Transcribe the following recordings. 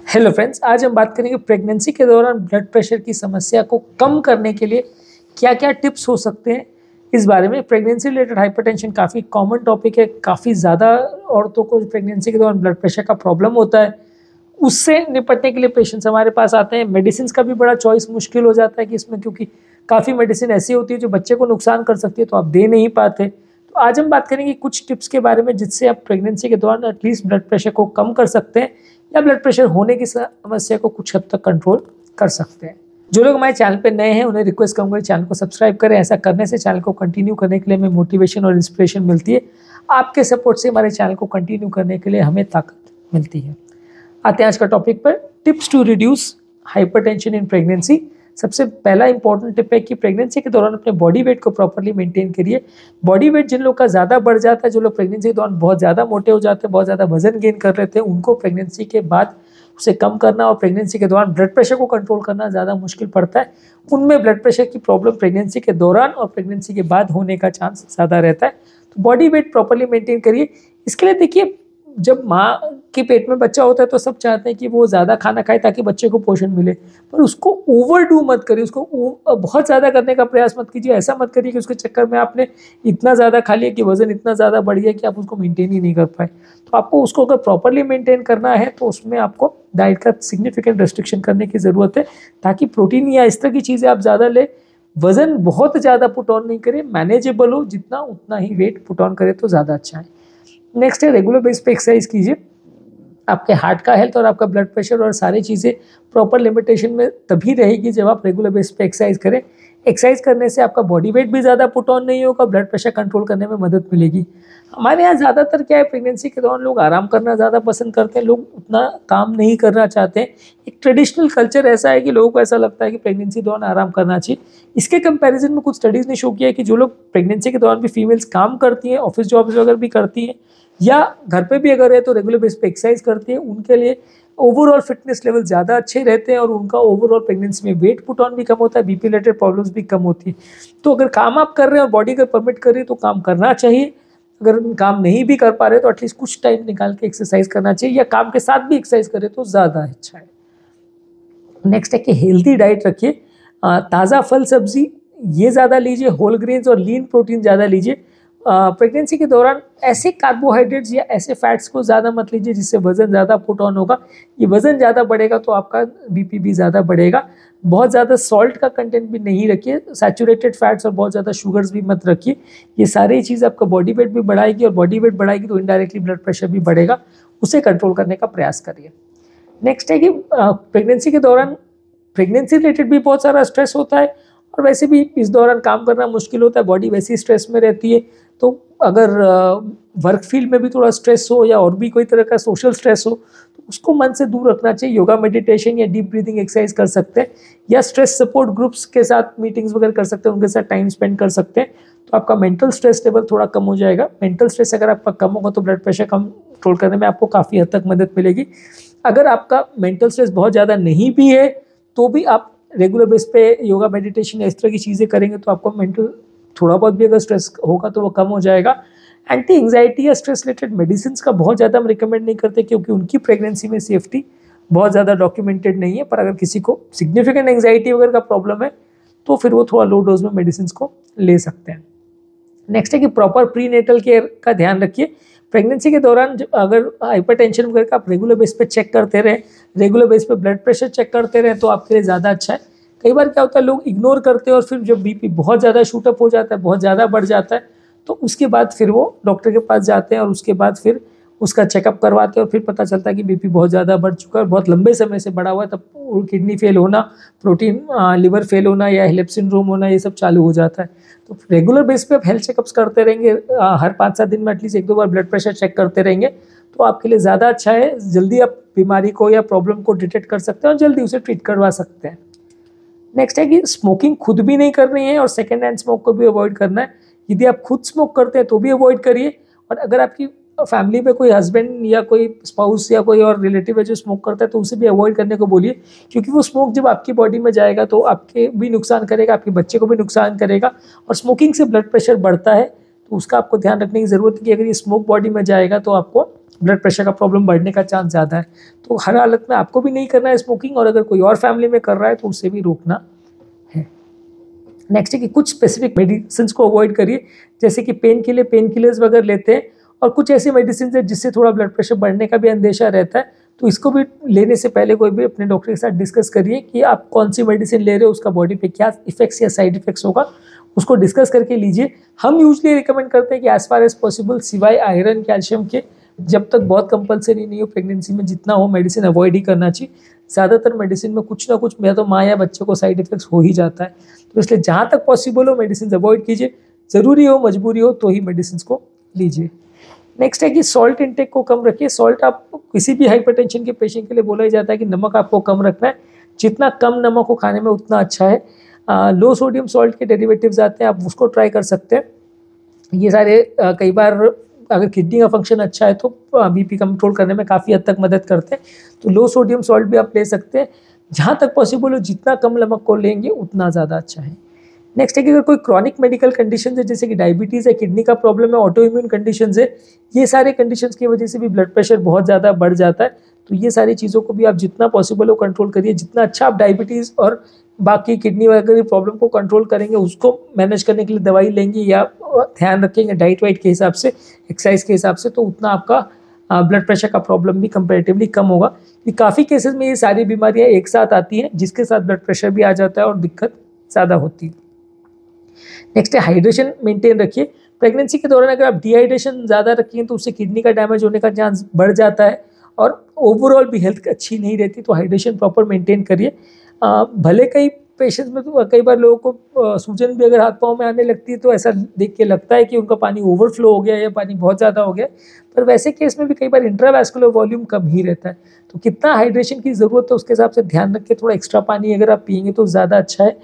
Hello friends, आज हम बात करेंगे प्रेगनेंसी के दौरान ब्लड प्रेशर की समस्या को कम करने के लिए क्या क्या टिप्स हो सकते हैं। इस बारे में प्रेगनेंसी रिलेटेड हाइपरटेंशन काफ़ी कॉमन टॉपिक है। काफ़ी ज़्यादा औरतों को प्रेगनेंसी के दौरान ब्लड प्रेशर का प्रॉब्लम होता है। उससे निपटने के लिए पेशेंट्स हमारे पास आते हैं। मेडिसिन का भी बड़ा चॉइस मुश्किल हो जाता है कि इसमें, क्योंकि काफ़ी मेडिसिन ऐसी होती है जो बच्चे को नुकसान कर सकती है, तो आप दे नहीं पाते। तो आज हम बात करेंगे कुछ टिप्स के बारे में जिससे आप प्रेगनेंसी के दौरान एटलीस्ट ब्लड प्रेशर को कम कर सकते हैं या ब्लड प्रेशर होने की समस्या को कुछ हद तक कंट्रोल कर सकते हैं। जो लोग हमारे चैनल पे नए हैं उन्हें रिक्वेस्ट करूंगा चैनल को सब्सक्राइब करें। ऐसा करने से चैनल को कंटिन्यू करने के लिए हमें मोटिवेशन और इंस्पिरेशन मिलती है। आपके सपोर्ट से हमारे चैनल को कंटिन्यू करने के लिए हमें ताकत मिलती है। आते हैं आज का टॉपिक पर, tips to reduce hypertension in pregnancy. सबसे पहला इंपॉर्टेंट टिप है कि प्रेगनेंसी के दौरान अपने बॉडी वेट को प्रॉपर्ली मेंटेन करिए। बॉडी वेट जिन लोग का ज़्यादा बढ़ जाता है, जो लोग प्रेगनेंसी के दौरान बहुत ज़्यादा मोटे हो जाते हैं, बहुत ज़्यादा वजन गेन कर लेते हैं, उनको प्रेगनेंसी के बाद उसे कम करना और प्रेगनेंसी के दौरान ब्लड प्रेशर को कंट्रोल करना ज़्यादा मुश्किल पड़ता है। उनमें ब्लड प्रेशर की प्रॉब्लम प्रेगनेंसी के दौरान और प्रेगनेंसी के बाद होने का चांस ज़्यादा रहता है। तो बॉडी वेट प्रॉपर्ली मेंटेन करिए। इसके लिए देखिए, जब माँ के पेट में बच्चा होता है तो सब चाहते हैं कि वो ज़्यादा खाना खाए ताकि बच्चे को पोषण मिले, पर उसको ओवरडू मत करिए। उसको बहुत ज़्यादा करने का प्रयास मत कीजिए। ऐसा मत करिए कि उसके चक्कर में आपने इतना ज़्यादा खा लिया कि वज़न इतना ज़्यादा बढ़ गया कि आप उसको मेंटेन ही नहीं कर पाए। तो आपको उसको अगर प्रॉपरली मेंटेन करना है तो उसमें आपको डाइट का सिग्निफिकेंट रेस्ट्रिक्शन करने की ज़रूरत है, ताकि प्रोटीन या इस तरह की चीज़ें आप ज़्यादा लें। वज़न बहुत ज़्यादा पुट ऑन नहीं करें, मैनेजेबल हो, जितना उतना ही वेट पुट ऑन करें तो ज़्यादा अच्छा है। नेक्स्ट है, रेगुलर बेस पे एक्सरसाइज कीजिए। आपके हार्ट का हेल्थ और आपका ब्लड प्रेशर और सारी चीज़ें प्रॉपर लिमिटेशन में तभी रहेगी जब आप रेगुलर बेस पे एक्सरसाइज करें। एक्सरसाइज करने से आपका बॉडी वेट भी ज़्यादा पुट ऑन नहीं होगा, ब्लड प्रेशर कंट्रोल करने में मदद मिलेगी। हमारे यहाँ ज़्यादातर क्या है, प्रेगनेंसी के दौरान लोग आराम करना ज़्यादा पसंद करते हैं। लोग उतना काम नहीं करना चाहते हैं। एक ट्रेडिशनल कल्चर ऐसा है कि लोगों को ऐसा लगता है कि प्रेगनेंसी के दौरान आराम करना चाहिए। इसके कंपैरिजन में कुछ स्टडीज़ ने शो किया है कि जो लोग प्रेगनेंसी के दौरान भी फीमेल्स काम करती हैं, ऑफिस जॉब्स वगैरह भी करती हैं, या घर पे भी अगर है तो रेगुलर बेस पे एक्सरसाइज करती है, उनके लिए ओवरऑल फिटनेस लेवल ज़्यादा अच्छे रहते हैं और उनका ओवरऑल प्रेगनेंसी में वेट पुट ऑन भी कम होता है, बीपी रिलेटेड प्रॉब्लम्स भी कम होती है। तो अगर काम आप कर रहे हैं और बॉडी अगर परमिट कर रही है तो काम करना चाहिए। अगर काम नहीं भी कर पा रहे तो एटलीस्ट कुछ टाइम निकाल के एक्सरसाइज करना चाहिए, या काम के साथ भी एक्सरसाइज करें तो ज़्यादा अच्छा है। नेक्स्ट है कि हेल्दी डाइट रखिए। ताज़ा फल सब्जी ये ज़्यादा लीजिए, होल ग्रेन्स और लीन प्रोटीन ज़्यादा लीजिए। प्रेगनेंसी के दौरान ऐसे कार्बोहाइड्रेट्स या ऐसे फैट्स को ज़्यादा मत लीजिए जिससे वज़न ज़्यादा पुट ऑन होगा। ये वज़न ज़्यादा बढ़ेगा तो आपका बीपी भी ज़्यादा बढ़ेगा। बहुत ज़्यादा सॉल्ट का कंटेंट भी नहीं रखिए, सैचुरेटेड फैट्स और बहुत ज़्यादा शुगर्स भी मत रखिए। ये सारी चीज़ आपका बॉडी वेट भी बढ़ाएगी, और बॉडी वेट बढ़ाएगी तो इनडायरेक्टली ब्लड प्रेशर भी बढ़ेगा। उसे कंट्रोल करने का प्रयास करिए। नेक्स्ट है कि प्रेगनेंसी के दौरान प्रेगनेंसी रिलेटेड भी बहुत सारा स्ट्रेस होता है, और वैसे भी इस दौरान काम करना मुश्किल होता है, बॉडी वैसे ही स्ट्रेस में रहती है। तो अगर वर्क फील्ड में भी थोड़ा स्ट्रेस हो या और भी कोई तरह का सोशल स्ट्रेस हो तो उसको मन से दूर रखना चाहिए। योगा, मेडिटेशन या डीप ब्रीदिंग एक्सरसाइज कर सकते हैं, या स्ट्रेस सपोर्ट ग्रुप्स के साथ मीटिंग्स वगैरह कर सकते हैं, उनके साथ टाइम स्पेंड कर सकते हैं। तो आपका मेंटल स्ट्रेस लेवल थोड़ा कम हो जाएगा। मेंटल स्ट्रेस अगर आपका कम होगा तो ब्लड प्रेशर कंट्रोल करने में आपको काफ़ी हद तक मदद मिलेगी। अगर आपका मेंटल स्ट्रेस बहुत ज़्यादा नहीं भी है तो भी आप रेगुलर बेस पे योगा, मेडिटेशन या इस तरह की चीज़ें करेंगे तो आपको मेंटल थोड़ा बहुत भी अगर स्ट्रेस होगा तो वो कम हो जाएगा। एंटी एंग्जाइटी या स्ट्रेस रिलेटेड मेडिसिन का बहुत ज़्यादा हम रिकमेंड नहीं करते, क्योंकि उनकी प्रेगनेंसी में सेफ्टी बहुत ज़्यादा डॉक्यूमेंटेड नहीं है। पर अगर किसी को सिग्निफिकेंट एंग्जाइटी वगैरह का प्रॉब्लम है तो फिर वो थोड़ा लो डोज में मेडिसिन को ले सकते हैं। नेक्स्ट है कि प्रॉपर प्रीनेटल केयर का ध्यान रखिए। प्रेगनेंसी के दौरान अगर हाइपरटेंशन वगैरह का आप रेगुलर बेस पे चेक करते रहें, रेगुलर बेस पे ब्लड प्रेशर चेक करते रहें तो आपके लिए ज़्यादा अच्छा है। कई बार क्या होता है, लोग इग्नोर करते हैं और फिर जब बीपी बहुत ज़्यादा शूटअप हो जाता है, बहुत ज़्यादा बढ़ जाता है, तो उसके बाद फिर वो डॉक्टर के पास जाते हैं और उसके बाद फिर उसका चेकअप करवाते हैं और फिर पता चलता है कि बीपी बहुत ज़्यादा बढ़ चुका है और बहुत लंबे समय से बढ़ा हुआ है। तब किडनी फेल होना, प्रोटीन लिवर फेल होना या हेलेप सिंड्रोम होना, ये सब चालू हो जाता है। तो रेगुलर बेस पे आप हेल्थ चेकअप्स करते रहेंगे, हर 5-7 दिन में एटलीस्ट 1-2 बार ब्लड प्रेशर चेक करते रहेंगे तो आपके लिए ज़्यादा अच्छा है। जल्दी आप बीमारी को या प्रॉब्लम को डिटेक्ट कर सकते हैं और जल्दी उसे ट्रीट करवा सकते हैं। नेक्स्ट है कि स्मोकिंग खुद भी नहीं करनी है और सेकेंड हैंड स्मोक को भी अवॉइड करना है। यदि आप खुद स्मोक करते हैं तो भी अवॉइड करिए, और अगर आपकी फैमिली में कोई हस्बैंड या कोई स्पाउस या कोई और रिलेटिव है जो स्मोक करता है तो उसे भी अवॉइड करने को बोलिए, क्योंकि वो स्मोक जब आपकी बॉडी में जाएगा तो आपके भी नुकसान करेगा, आपके बच्चे को भी नुकसान करेगा। और स्मोकिंग से ब्लड प्रेशर बढ़ता है, तो उसका आपको ध्यान रखने की ज़रूरत है कि अगर ये स्मोक बॉडी में जाएगा तो आपको ब्लड प्रेशर का प्रॉब्लम बढ़ने का चांस ज़्यादा है। तो हर हालत में आपको भी नहीं करना है स्मोकिंग, और अगर कोई और फैमिली में कर रहा है तो उसे भी रोकना है। नेक्स्ट है कि कुछ स्पेसिफिक मेडिसिन को अवॉइड करिए, जैसे कि पेन किलर्स वगैरह लेते हैं, और कुछ ऐसी मेडिसिन है जिससे थोड़ा ब्लड प्रेशर बढ़ने का भी अंदेशा रहता है, तो इसको भी लेने से पहले कोई भी अपने डॉक्टर के साथ डिस्कस करिए कि आप कौन सी मेडिसिन ले रहे हो, उसका बॉडी पे क्या इफेक्ट्स या साइड इफेक्ट्स होगा, उसको डिस्कस करके लीजिए। हम यूजली रिकमेंड करते हैं कि एज फार एज पॉसिबल सिवाय आयरन कैल्शियम के, जब तक बहुत कंपलसरी नहीं हो प्रेगनेंसी में, जितना हो मेडिसिन अवॉइड ही करना चाहिए। ज़्यादातर मेडिसिन में कुछ ना कुछ या तो माँ या बच्चे को साइड इफेक्ट्स हो ही जाता है, तो इसलिए जहाँ तक पॉसिबल हो मेडिसिन अवॉइड कीजिए, ज़रूरी हो मजबूरी हो तो ही मेडिसिन को लीजिए। नेक्स्ट है कि सॉल्ट इंटेक को कम रखिए। सॉल्ट आप किसी भी हाइपरटेंशन के पेशेंट के लिए बोला ही जाता है कि नमक आपको कम रखना है, जितना कम नमक हो खाने में उतना अच्छा है। लो सोडियम सॉल्ट के डेरिवेटिव्स आते हैं, आप उसको ट्राई कर सकते हैं। ये सारे कई बार अगर किडनी का फंक्शन अच्छा है तो बीपी कंट्रोल करने में काफ़ी हद तक मदद करते हैं, तो लो सोडियम सॉल्ट भी आप ले सकते हैं। जहाँ तक पॉसिबल हो जितना कम नमक को लेंगे उतना ज़्यादा अच्छा है। नेक्स्ट है कि अगर कोई क्रॉनिक मेडिकल कंडीशन है, जैसे कि डायबिटीज़ है, किडनी का प्रॉब्लम है, ऑटो इम्यून कंडीशन है, ये सारे कंडीशंस की वजह से भी ब्लड प्रेशर बहुत ज़्यादा बढ़ जाता है, तो ये सारी चीज़ों को भी आप जितना पॉसिबल हो कंट्रोल करिए। जितना अच्छा आप डायबिटीज़ और बाकी किडनी वगैरह की प्रॉब्लम को कंट्रोल करेंगे, उसको मैनेज करने के लिए दवाई लेंगे या ध्यान रखेंगे डाइट वाइट के हिसाब से, एक्सरसाइज के हिसाब से, तो उतना आपका ब्लड प्रेशर का प्रॉब्लम भी कंपैरेटिवली कम होगा। कि काफ़ी केसेस में ये सारी बीमारियाँ एक साथ आती हैं, जिसके साथ ब्लड प्रेशर भी आ जाता है और दिक्कत ज़्यादा होती है। नेक्स्ट है हाइड्रेशन मेंटेन रखिए। प्रेगनेंसी के दौरान अगर आप डिहाइड्रेशन ज़्यादा रखेंगे तो उससे किडनी का डैमेज होने का चांस बढ़ जाता है और ओवरऑल भी हेल्थ अच्छी नहीं रहती, तो हाइड्रेशन प्रॉपर मेंटेन करिए। भले कई पेशेंट्स में तो कई बार लोगों को सूजन भी अगर हाथ पाँव में आने लगती है तो ऐसा देख के लगता है कि उनका पानी ओवरफ्लो हो गया या पानी बहुत ज़्यादा हो गया, पर वैसे केस में भी कई बार इंट्रावैस्कुलर वॉल्यूम कम ही रहता है। तो कितना हाइड्रेशन की ज़रूरत है उसके हिसाब से ध्यान रख के थोड़ा एक्स्ट्रा पानी अगर आप पियेंगे तो ज़्यादा अच्छा है।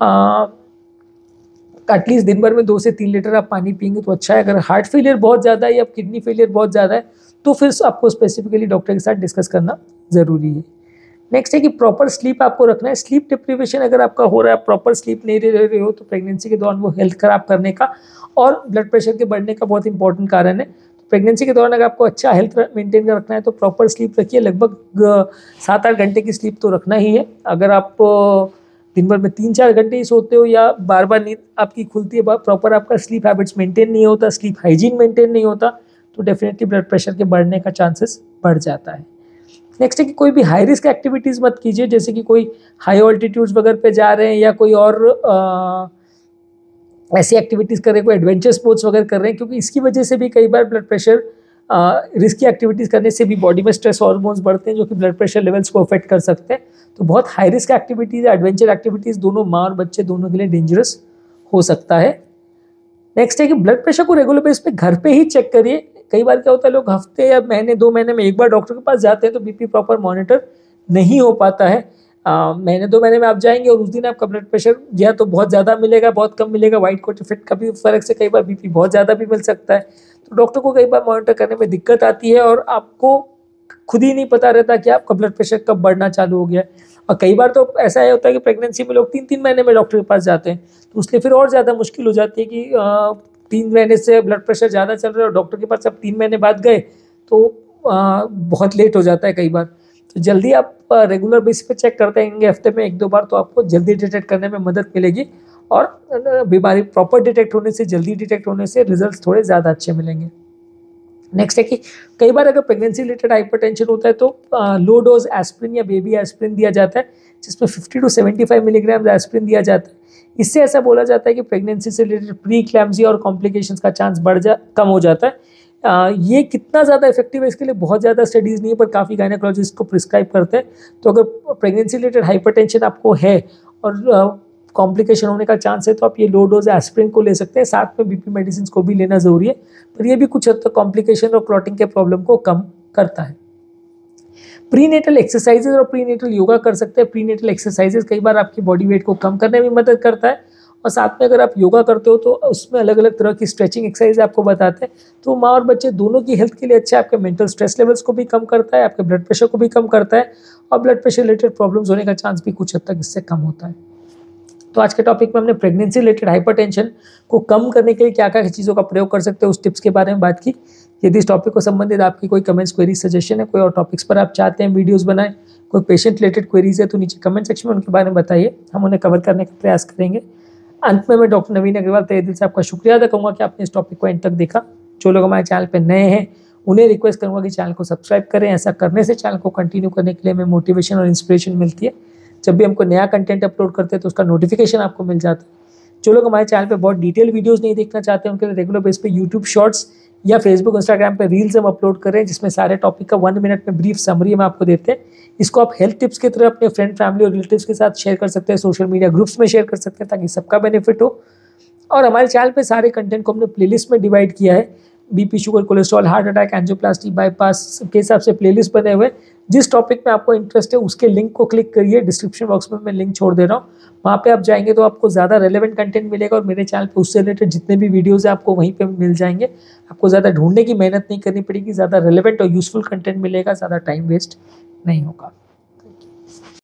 एटलीस्ट दिन भर में 2 से 3 लीटर आप पानी पियेंगे तो अच्छा है। अगर हार्ट फेलियर बहुत ज़्यादा है या किडनी फेलियर बहुत ज़्यादा है तो फिर आपको स्पेसिफिकली डॉक्टर के साथ डिस्कस करना ज़रूरी है। नेक्स्ट है कि प्रॉपर स्लीप आपको रखना है। स्लीप डिप्रीवेशन अगर आपका हो रहा है, प्रॉपर स्लीप नहीं ले रहे हो, तो प्रेगनेंसी के दौरान वो हेल्थ खराब करने का और ब्लड प्रेशर के बढ़ने का बहुत इंपॉर्टेंट कारण है। तो प्रेगनेंसी के दौरान अगर आपको अच्छा हेल्थ मेंटेन कर रखना है तो प्रॉपर स्लीप रखिए। लगभग 7-8 घंटे की स्लीप तो रखना ही है। अगर आप दिन भर में 3-4 घंटे ही सोते हो या बार बार नींद आपकी खुलती है, प्रॉपर आपका स्लीप हैबिट्स मेंटेन नहीं होता, स्लीप हाइजीन मेंटेन नहीं होता, तो डेफिनेटली ब्लड प्रेशर के बढ़ने का चांसेस बढ़ जाता है। नेक्स्ट है कि कोई भी हाई रिस्क एक्टिविटीज़ मत कीजिए, जैसे कि कोई हाई ऑल्टीट्यूड्स वगैरह पे जा रहे हैं या कोई और ऐसी एक्टिविटीज़ कर रहे हैं, कोई एडवेंचर स्पोर्ट्स वगैरह कर रहे हैं, क्योंकि इसकी वजह से भी कई बार ब्लड प्रेशर रिस्की एक्टिविटीज़ करने से भी बॉडी में स्ट्रेस हार्मोन्स बढ़ते हैं जो कि ब्लड प्रेशर लेवल्स को अफेक्ट कर सकते हैं। तो बहुत high risk activities, adventure activities दोनों माँ और बच्चे दोनों के लिए डेंजरस हो सकता है। नेक्स्ट है कि ब्लड प्रेशर को रेगुलर बेस पे घर पे ही चेक करिए। कई बार क्या होता है, लोग हफ्ते या महीने 2 महीने में एक बार डॉक्टर के पास जाते हैं तो बीपी प्रॉपर मॉनिटर नहीं हो पाता है। महीने 2 महीने में आप जाएंगे और उस दिन आपका ब्लड प्रेशर या तो बहुत ज़्यादा मिलेगा, बहुत कम मिलेगा, वाइट कोट इफेक्ट का भी फर्क से कई बार बीपी बहुत ज़्यादा भी मिल सकता है। तो डॉक्टर को कई बार मॉनिटर करने में दिक्कत आती है और आपको खुद ही नहीं पता रहता कि आपका ब्लड प्रेशर कब बढ़ना चालू हो गया है। और कई बार तो ऐसा ही होता है कि प्रेगनेंसी में लोग 3-3 महीने में डॉक्टर के पास जाते हैं, तो उसलिए फिर और ज़्यादा मुश्किल हो जाती है कि 3 महीने से ब्लड प्रेशर ज़्यादा चल रहा है और डॉक्टर के पास अब 3 महीने बाद गए तो बहुत लेट हो जाता है कई बार। तो जल्दी आप रेगुलर बेसिस पे चेक करते रहेंगे हफ्ते में 1-2 बार, तो आपको जल्दी डिटेक्ट करने में मदद मिलेगी और बीमारी प्रॉपर डिटेक्ट होने से, जल्दी डिटेक्ट होने से रिजल्ट थोड़े ज़्यादा अच्छे मिलेंगे। नेक्स्ट है कि कई बार अगर प्रेगनेंसी रिलेटेड हाइपरटेंशन होता है तो लो डोज एस्प्रिन या बेबी एस्प्रिन दिया जाता है, जिसमें 50 to 75 मिलीग्राम एस्प्रिन दिया जाता है। इससे ऐसा बोला जाता है कि प्रेगनेंसी से रिलेटेड प्री क्लैम्सिया और कॉम्प्लिकेशंस का चांस कम हो जाता है। ये कितना ज़्यादा इफेक्टिव है इसके लिए बहुत ज़्यादा स्टडीज़ नहीं है, पर काफ़ी गायनेकोलॉजिस्ट को प्रिस्क्राइब करते हैं। तो अगर प्रेगनेंसी रिलेटेड हाइपरटेंशन आपको है और कॉम्प्लिकेशन होने का चांस है तो आप ये लो डोज एस्प्रिन को ले सकते हैं। साथ में बीपी मेडिसिन को भी लेना ज़रूरी है, पर ये भी कुछ हद तक कॉम्प्लिकेशन और क्लॉटिंग के प्रॉब्लम को कम करता है। प्रीनेटल एक्सरसाइजेज और प्रीनेटल योगा कर सकते हैं। प्रीनेटल एक्सरसाइजेज कई बार आपकी बॉडी वेट को कम करने में मदद करता है और साथ में अगर आप योगा करते हो तो उसमें अलग अलग तरह की स्ट्रेचिंग एक्सरसाइज आपको बताते हैं, तो माँ और बच्चे दोनों की हेल्थ के लिए अच्छा है। आपके मेंटल स्ट्रेस लेवल्स को भी कम करता है, आपके ब्लड प्रेशर को भी कम करता है और ब्लड प्रेशर रिलेटेड प्रॉब्लम्स होने का चांस भी कुछ हद तक इससे कम होता है। तो आज के टॉपिक में हमने प्रेगनेंसी रिलेटेड हाइपरटेंशन को कम करने के लिए क्या क्या चीज़ों का प्रयोग कर सकते हैं उस टिप्स के बारे में बात की। यदि इस टॉपिक को संबंधित आपकी कोई कमेंट्स, क्वेरी, सजेशन है, कोई और टॉपिक्स पर आप चाहते हैं वीडियोस बनाएं, कोई पेशेंट रिलेटेड क्वेरीज है तो नीचे कमेंट सेक्शन में उनके बारे में बताइए, हम उन्हें कवर करने का प्रयास करेंगे। अंत में मैं डॉक्टर नवीन अग्रवाल तहे दिल से आपका शुक्रिया अदा करूँगा कि आपने इस टॉपिक को एंड तक देखा। जो लोग हमारे चैनल पर नए हैं उन्हें रिक्वेस्ट करूँगा कि चैनल को सब्सक्राइब करें। ऐसा करने से चैनल को कंटिन्यू करने के लिए हमें मोटिवेशन और इंस्पिरेशन मिलती है। जब भी हमको नया कंटेंट अपलोड करते हैं तो उसका नोटिफिकेशन आपको मिल जाता है। जो लोग हमारे चैनल पे बहुत डिटेल वीडियोस नहीं देखना चाहते हैं उनके लिए रेगुलर बेस पे यूट्यूब शॉर्ट्स या फेसबुक, इंस्टाग्राम पे रील्स हम अपलोड कर रहे हैं जिसमें सारे टॉपिक का 1 मिनट में ब्रीफ समरी हम आपको देते हैं। इसको आप हेल्थ टिप्स की तरह अपने फ्रेंड, फैमिली और रिलेटिव्स के साथ शेयर कर सकते हैं, सोशल मीडिया ग्रुप्स में शेयर कर सकते हैं ताकि सबका बेनिफिट हो। और हमारे चैनल पे सारे कंटेंट को हमने प्लेलिस्ट में डिवाइड किया है। BP, sugar, cholesterol, heart attack, angioplasty, bypass के हिसाब से प्लेलिस्ट बने हुए। जिस टॉपिक में आपको इंटरेस्ट है उसके लिंक को क्लिक करिए, डिस्क्रिप्शन बॉक्स में मैं लिंक छोड़ दे रहा हूँ। वहाँ पे आप जाएंगे तो आपको ज़्यादा रेलेवेंट कंटेंट मिलेगा और मेरे चैनल पे उससे रिलेटेड जितने भी वीडियोस हैं आपको वहीं पे मिल जाएंगे। आपको ज़्यादा ढूंढने की मेहनत नहीं करनी पड़ेगी, ज़्यादा रेलेवेंट और यूजफुल कंटेंट मिलेगा, ज़्यादा टाइम वेस्ट नहीं होगा।